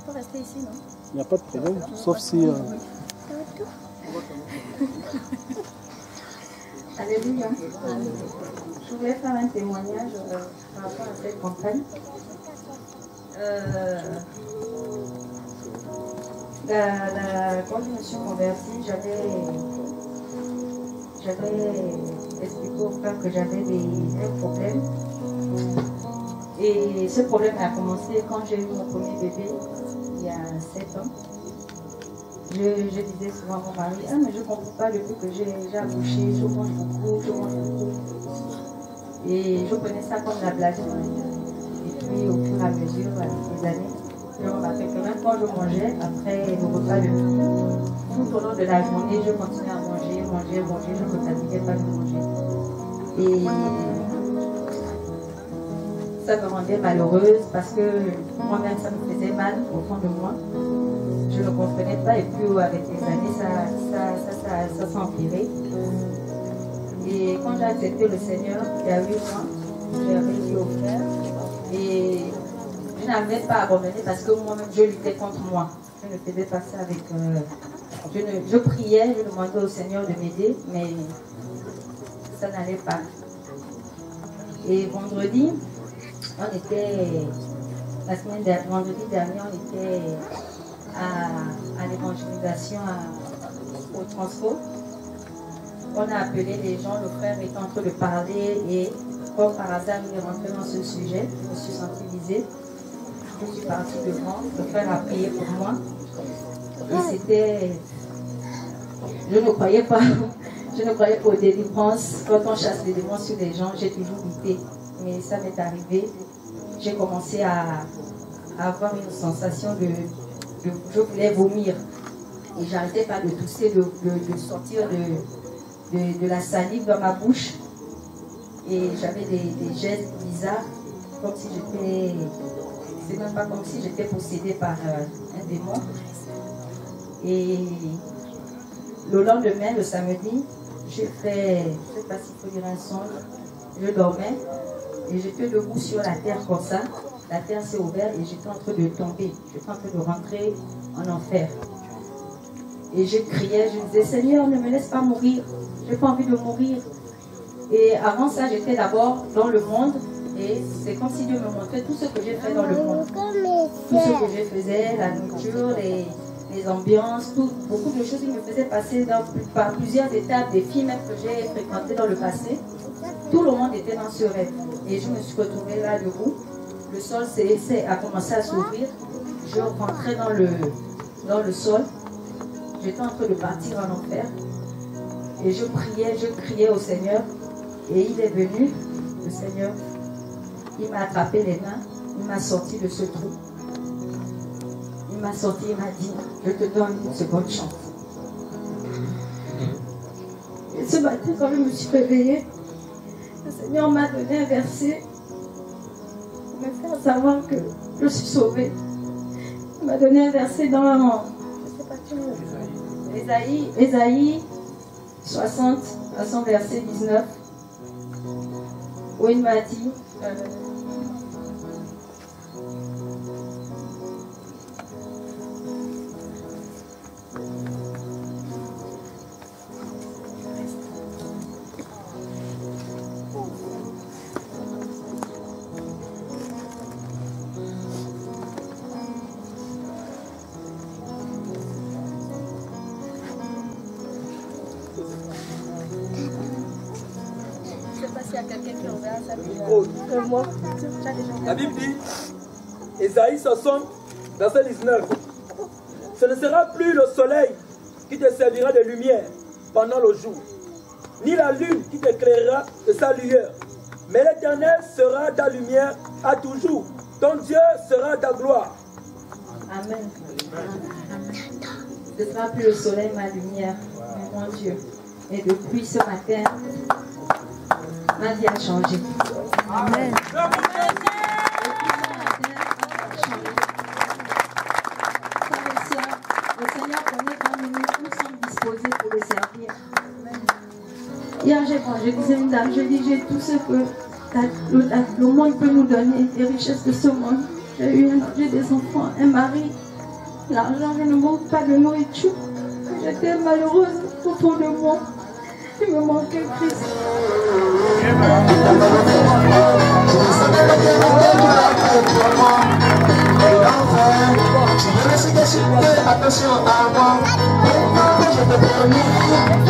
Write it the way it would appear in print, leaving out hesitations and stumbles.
peux rester ici, non? Il n'y a pas de problème, sauf si... Alléluia. Je voulais faire un témoignage par rapport à cette campagne. Quand je me suis convertie, j'avais expliqué au frère que j'avais un problème. Et ce problème a commencé quand j'ai eu mon premier bébé, il y a 7 ans. Je disais souvent à mon mari, ah mais je ne comprends pas depuis que j'ai accouché, je mange beaucoup, je mange beaucoup. Et je prenais ça comme la blague. Et puis au fur et à mesure, avec les années, je remarquais que même quand je mangeais, après le repas de midi, tout au long de la journée, je continuais à manger, je ne me fatiguais pas de manger. Et ça me rendait malheureuse parce que moi-même ça me faisait mal au fond de moi. Je ne comprenais pas et puis avec les années ça s'est empiré. Et quand j'ai accepté le Seigneur, il y a 8 mois, j'ai dit au frère et je n'avais pas abandonné parce que moi-même je luttais contre moi. Je ne faisais pas ça avec... je priais, je demandais au Seigneur de m'aider, mais ça n'allait pas. Et vendredi, on était... vendredi dernier, on était à l'évangélisation au Transfo. On a appelé les gens, le frère était en train de parler et comme par hasard il est rentré dans ce sujet, je me suis sensibilisée. Je suis partie devant, le frère a prié pour moi. Et c'était... Je ne croyais pas aux délivrances. Quand on chasse les démons sur les gens, j'ai toujours douté. Mais ça m'est arrivé. J'ai commencé à avoir une sensation de je voulais vomir. Et j'arrêtais pas de tousser, de sortir de la salive dans ma bouche. Et j'avais des gestes bizarres, comme si j'étais... C'est même pas comme si j'étais possédée par un démon. Et le lendemain, le samedi, j'ai fait, je ne sais pas s'il faut dire un songe, je dormais et j'étais debout sur la terre comme ça. La terre s'est ouverte et j'étais en train de tomber. J'étais en train de rentrer en enfer. Et je criais, je disais, Seigneur, ne me laisse pas mourir. Je n'ai pas envie de mourir. Et avant ça, j'étais d'abord dans le monde. Et c'est comme si Dieu me montrait tout ce que j'ai fait dans le monde. Tout ce que je faisais, la nourriture, les ambiances, beaucoup de choses qui me faisaient passer par plusieurs étapes, des films même que j'ai fréquentés dans le passé. Tout le monde était dans ce rêve. Et je me suis retrouvée là debout. Le sol a commencé à s'ouvrir. Je rentrais dans le sol. J'étais en train de partir en enfer. Et je criais au Seigneur. Et il est venu, le Seigneur. Il m'a attrapé les mains, il m'a sorti de ce trou. Il m'a sorti, il m'a dit, je te donne une seconde chance. Et ce matin, quand je me suis réveillée, le Seigneur m'a donné un verset pour me faire savoir que je suis sauvée. Il m'a donné un verset dans Ésaïe 60, à son verset 19, où il m'a dit, La Bible dit, Ésaïe 60, verset 19, ce ne sera plus le soleil qui te servira de lumière pendant le jour, ni la lune qui t'éclairera de sa lueur, mais l'Éternel sera ta lumière à toujours, ton Dieu sera ta gloire. Amen. Ce ne sera plus le soleil ma lumière, mais mon Dieu. Et depuis ce matin, ma vie a changé. Amen. Le Seigneur connaît quand nous sommes disposés pour le servir. Hier, je disais à une dame, je dis, j'ai tout ce que le monde peut nous donner, les richesses de ce monde. J'ai des enfants, un mari, L'argent, je ne manque pas de nourriture. J'étais malheureuse au fond de moi. Il me manquait Christ. Attention à moi, je te